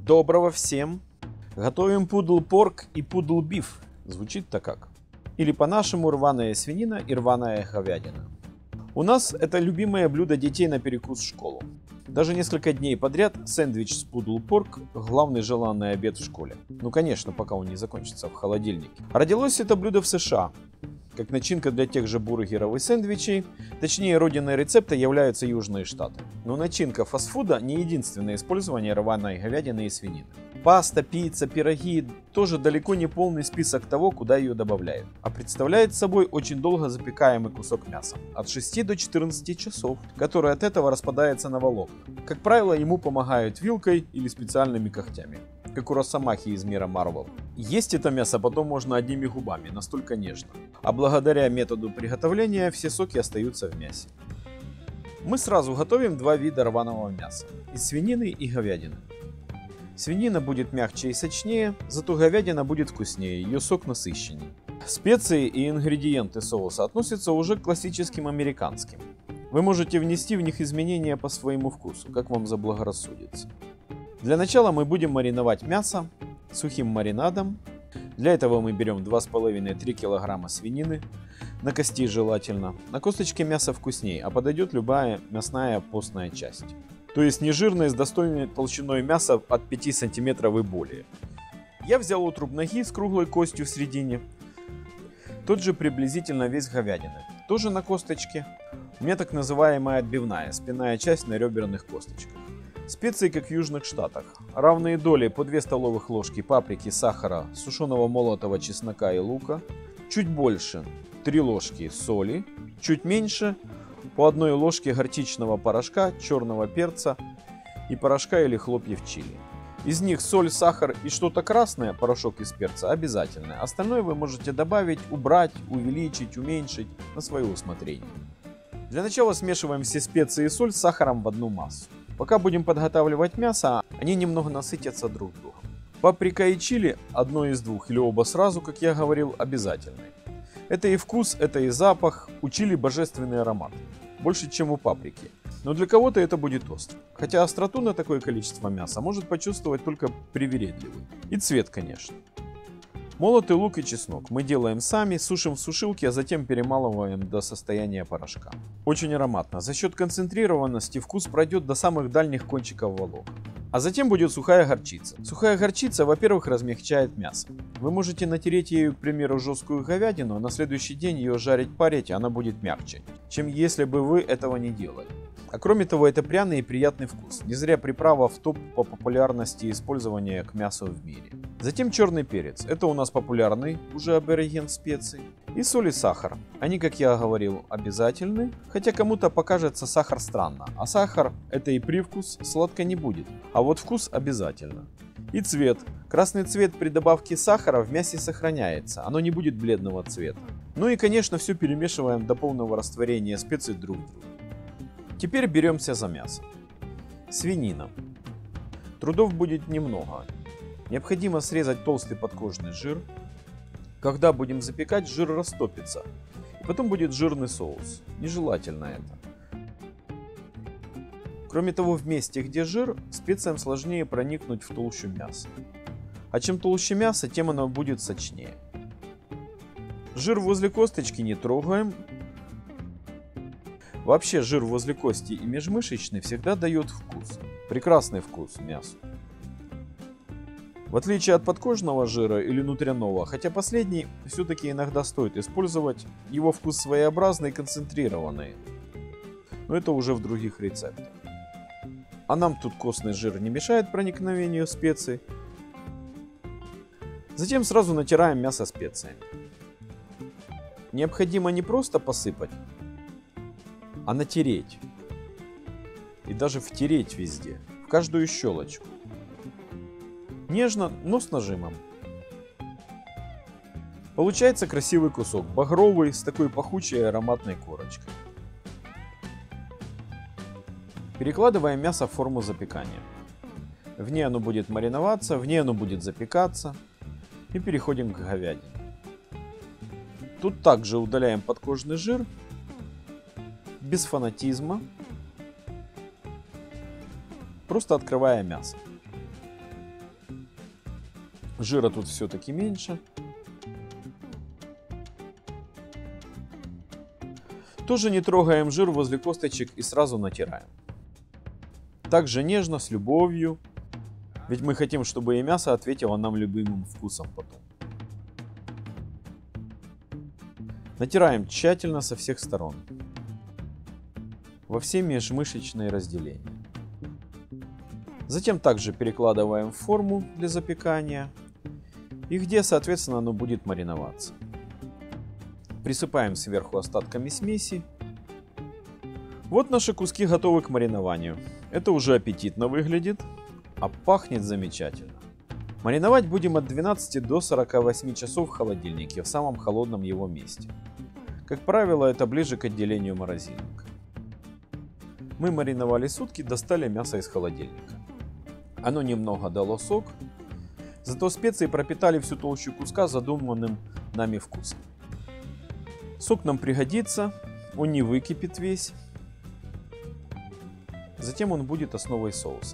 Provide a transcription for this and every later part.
Доброго всем! Готовим пудл порк и пудл биф. Звучит-то как? Или по-нашему рваная свинина и рваная говядина. У нас это любимое блюдо детей на перекус в школу. Даже несколько дней подряд сэндвич с пудл порк – главный желанный обед в школе. Ну конечно, пока он не закончится в холодильнике. Родилось это блюдо в США. Как начинка для тех же бургеров и сэндвичей, точнее родиной рецепта являются Южные Штаты. Но начинка фастфуда не единственное использование рваной говядины и свинины. Паста, пицца, пироги – тоже далеко не полный список того, куда ее добавляют. А представляет собой очень долго запекаемый кусок мяса – от 6 до 14 часов, который от этого распадается на волокна. Как правило, ему помогают вилкой или специальными когтями, как у росомахи из мира Марвел. Есть это мясо потом можно одними губами, настолько нежно. А благодаря методу приготовления все соки остаются в мясе. Мы сразу готовим два вида рваного мяса – из свинины и говядины. Свинина будет мягче и сочнее, зато говядина будет вкуснее, ее сок насыщеннее. Специи и ингредиенты соуса относятся уже к классическим американским. Вы можете внести в них изменения по своему вкусу, как вам заблагорассудится. Для начала мы будем мариновать мясо сухим маринадом. Для этого мы берем 2,5-3 кг свинины, на кости желательно. На косточке мясо вкуснее, а подойдет любая мясная постная часть. То есть нежирное с достойной толщиной мяса от 5 см и более. Я взял отруб ноги с круглой костью в середине. Тот же приблизительно вес говядины. Тоже на косточке. У меня так называемая отбивная, спинная часть на реберных косточках. Специи, как в Южных Штатах. Равные доли по 2 столовых ложки паприки, сахара, сушеного молотого чеснока и лука. Чуть больше 3 ложки соли. Чуть меньше по 1 ложке горчичного порошка, черного перца и порошка или хлопьев чили. Из них соль, сахар и что-то красное, порошок из перца, обязательно. Остальное вы можете добавить, убрать, увеличить, уменьшить на свое усмотрение. Для начала смешиваем все специи и соль с сахаром в одну массу. Пока будем подготавливать мясо, они немного насытятся друг другом. Паприка и чили, одно из двух или оба сразу, как я говорил, обязательны. Это и вкус, это и запах, у чили божественный аромат. Больше, чем у паприки. Но для кого-то это будет остро. Хотя остроту на такое количество мяса может почувствовать только привередливый. И цвет, конечно. Молотый лук и чеснок мы делаем сами, сушим в сушилке, а затем перемалываем до состояния порошка. Очень ароматно. За счет концентрированности вкус пройдет до самых дальних кончиков волокон. А затем будет сухая горчица. Сухая горчица, во-первых, размягчает мясо. Вы можете натереть ею, к примеру, жесткую говядину, а на следующий день ее жарить-парить, и она будет мягче, чем если бы вы этого не делали. А кроме того, это пряный и приятный вкус. Не зря приправа в топ по популярности использования к мясу в мире. Затем черный перец. Это у нас популярный уже абориген специй. И соль и сахар. Они, как я говорил, обязательны. Хотя кому-то покажется сахар странно. А сахар – это и привкус, сладко не будет. А вот вкус обязательно. И цвет. Красный цвет при добавке сахара в мясе сохраняется. Оно не будет бледного цвета. Ну и, конечно, все перемешиваем до полного растворения специй друг в друге. Теперь беремся за мясо. Свинина. Трудов будет немного. Необходимо срезать толстый подкожный жир. Когда будем запекать, жир растопится. И потом будет жирный соус. Нежелательно это. Кроме того, в месте, где жир, специям сложнее проникнуть в толщу мяса. А чем толще мясо, тем оно будет сочнее. Жир возле косточки не трогаем. Вообще жир возле кости и межмышечный всегда дает вкус. Прекрасный вкус мясу. В отличие от подкожного жира или внутреннего, хотя последний все-таки иногда стоит использовать, его вкус своеобразный и концентрированный. Но это уже в других рецептах. А нам тут костный жир не мешает проникновению специй. Затем сразу натираем мясо специями. Необходимо не просто посыпать, а натереть. И даже втереть везде, в каждую щелочку. Нежно, но с нажимом. Получается красивый кусок, багровый, с такой пахучей и ароматной корочкой. Перекладываем мясо в форму запекания. В ней оно будет мариноваться, в ней оно будет запекаться. И переходим к говядине. Тут также удаляем подкожный жир. Без фанатизма. Просто открывая мясо. Жира тут все-таки меньше. Тоже не трогаем жир возле косточек и сразу натираем. Также нежно, с любовью. Ведь мы хотим, чтобы и мясо ответило нам любимым вкусом потом. Натираем тщательно со всех сторон. Во все межмышечные разделения. Затем также перекладываем в форму для запекания. И где, соответственно, оно будет мариноваться. Присыпаем сверху остатками смеси. Вот наши куски готовы к маринованию. Это уже аппетитно выглядит, а пахнет замечательно. Мариновать будем от 12 до 48 часов в холодильнике, в самом холодном его месте. Как правило, это ближе к отделению морозильника. Мы мариновали сутки, достали мясо из холодильника. Оно немного дало сок, зато специи пропитали всю толщу куска задуманным нами вкусом. Сок нам пригодится, он не выкипит весь. Затем он будет основой соуса.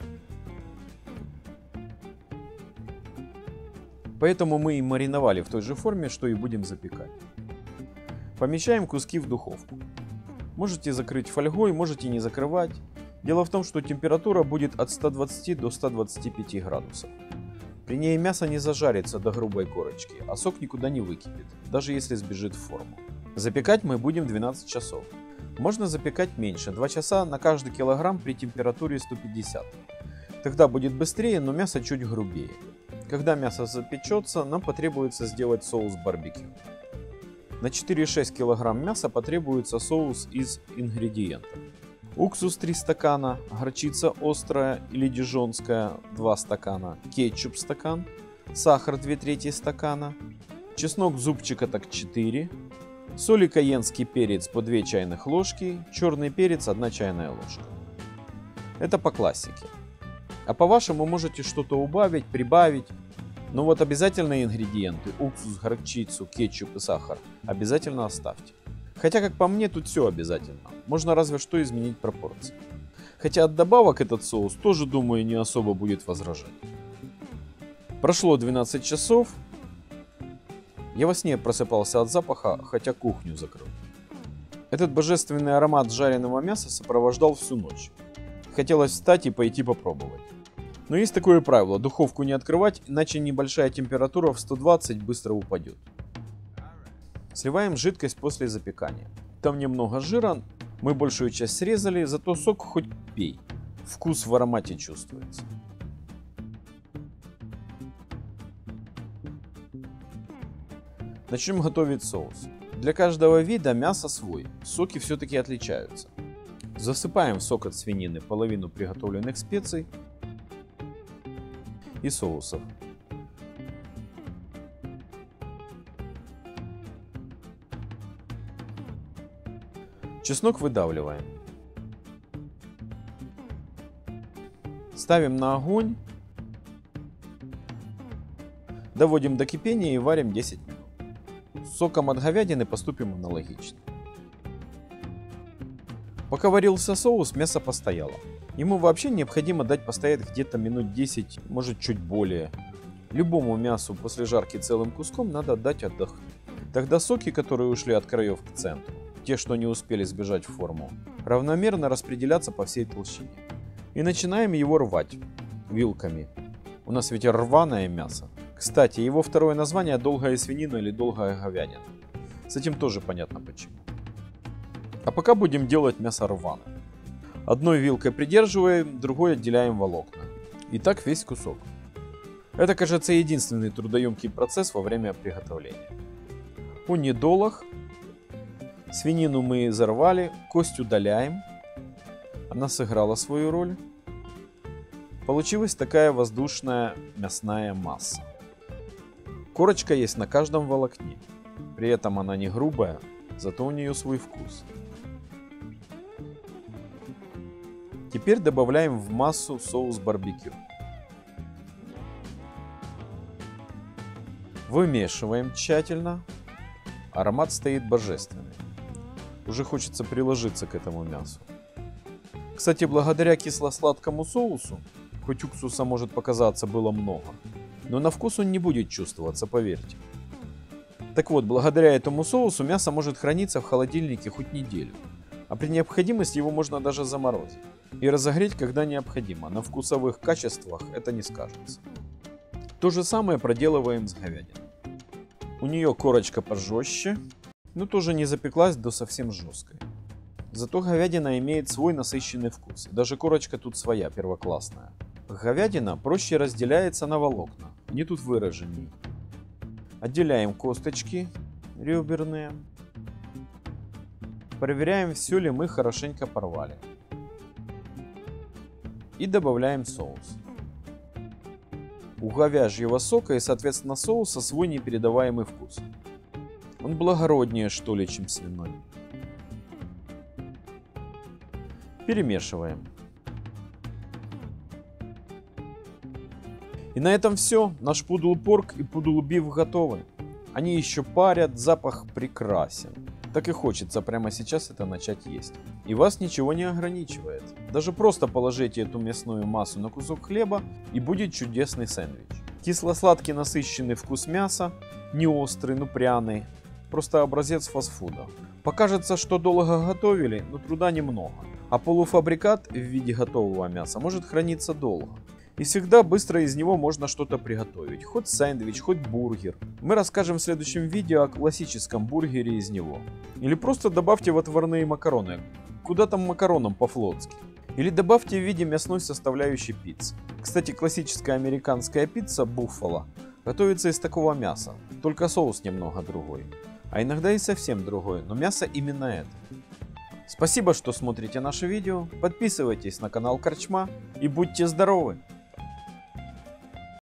Поэтому мы и мариновали в той же форме, что и будем запекать. Помещаем куски в духовку. Можете закрыть фольгой, можете не закрывать. Дело в том, что температура будет от 120 до 125 градусов. При ней мясо не зажарится до грубой корочки, а сок никуда не выкипит, даже если сбежит в форму. Запекать мы будем 12 часов. Можно запекать меньше, 2 часа на каждый килограмм при температуре 150. Тогда будет быстрее, но мясо чуть грубее. Когда мясо запечется, нам потребуется сделать соус барбекю. На 4-6 кг мяса потребуется соус из ингредиентов. Уксус 3 стакана, горчица острая или дижонская 2 стакана, кетчуп стакан, сахар 2/3 стакана, чеснок зубчика так 4, соль и кайенский перец по 2 чайных ложки, черный перец 1 чайная ложка. Это по классике. А по-вашему можете что-то убавить, прибавить. Но вот обязательные ингредиенты, уксус, горчицу, кетчуп и сахар, обязательно оставьте. Хотя, как по мне, тут все обязательно. Можно разве что изменить пропорции. Хотя от добавок этот соус тоже, думаю, не особо будет возражать. Прошло 12 часов. Я во сне просыпался от запаха, хотя кухню закрыл. Этот божественный аромат жареного мяса сопровождал всю ночь. Хотелось встать и пойти попробовать. Но есть такое правило, духовку не открывать, иначе небольшая температура в 120 быстро упадет. Сливаем жидкость после запекания. Там немного жира, мы большую часть срезали, зато сок хоть пей. Вкус в аромате чувствуется. Начнем готовить соус. Для каждого вида мяса свой, соки все-таки отличаются. Засыпаем в сок от свинины половину приготовленных специй и соусов. Чеснок выдавливаем. Ставим на огонь. Доводим до кипения и варим 10 минут. С соком от говядины поступим аналогично. Пока варился соус, мясо постояло. Ему вообще необходимо дать постоять где-то минут 10, может чуть более. Любому мясу после жарки целым куском надо дать отдохнуть. Тогда соки, которые ушли от краев к центру, те, что не успели сбежать в форму, равномерно распределятся по всей толщине. И начинаем его рвать вилками. У нас ведь рваное мясо. Кстати, его второе название долгая свинина или долгая говядина. С этим тоже понятно почему. А пока будем делать мясо рваным. Одной вилкой придерживаем, другой отделяем волокна. И так весь кусок. Это, кажется, единственный трудоемкий процесс во время приготовления. У недолах свинину мы зарвали, кость удаляем. Она сыграла свою роль. Получилась такая воздушная мясная масса. Корочка есть на каждом волокне. При этом она не грубая, зато у нее свой вкус. Теперь добавляем в массу соус барбекю. Вымешиваем тщательно. Аромат стоит божественный. Уже хочется приложиться к этому мясу. Кстати, благодаря кисло-сладкому соусу, хоть уксуса может показаться было много, но на вкус он не будет чувствоваться, поверьте. Так вот, благодаря этому соусу мясо может храниться в холодильнике хоть неделю, а при необходимости его можно даже заморозить и разогреть, когда необходимо. На вкусовых качествах это не скажется. То же самое проделываем с говядиной. У нее корочка пожестче, но тоже не запеклась до совсем жесткой. Зато говядина имеет свой насыщенный вкус, и даже корочка тут своя, первоклассная. Говядина проще разделяется на волокна, они тут выраженнее. Отделяем косточки реберные. Проверяем, все ли мы хорошенько порвали. И добавляем соус. У говяжьего сока и, соответственно, соуса свой непередаваемый вкус. Он благороднее, что ли, чем свиной. Перемешиваем. И на этом все. Наш пудл-порк и пудл-биф готовы. Они еще парят, запах прекрасен. Так и хочется прямо сейчас это начать есть. И вас ничего не ограничивает. Даже просто положите эту мясную массу на кусок хлеба, и будет чудесный сэндвич. Кисло-сладкий насыщенный вкус мяса, не острый, но пряный. Просто образец фастфуда. Покажется, что долго готовили, но труда немного. А полуфабрикат в виде готового мяса может храниться долго. И всегда быстро из него можно что-то приготовить. Хоть сэндвич, хоть бургер. Мы расскажем в следующем видео о классическом бургере из него. Или просто добавьте в отварные макароны. Куда там макаронам по-флотски. Или добавьте в виде мясной составляющей пиццы. Кстати, классическая американская пицца Buffalo готовится из такого мяса. Только соус немного другой. А иногда и совсем другой, но мясо именно это. Спасибо, что смотрите наше видео. Подписывайтесь на канал Корчма и будьте здоровы!